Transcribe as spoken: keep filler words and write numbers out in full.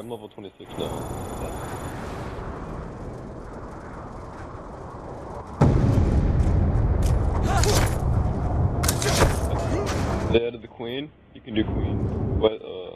I'm level twenty-six now. They added the queen. You can do queen, but uh.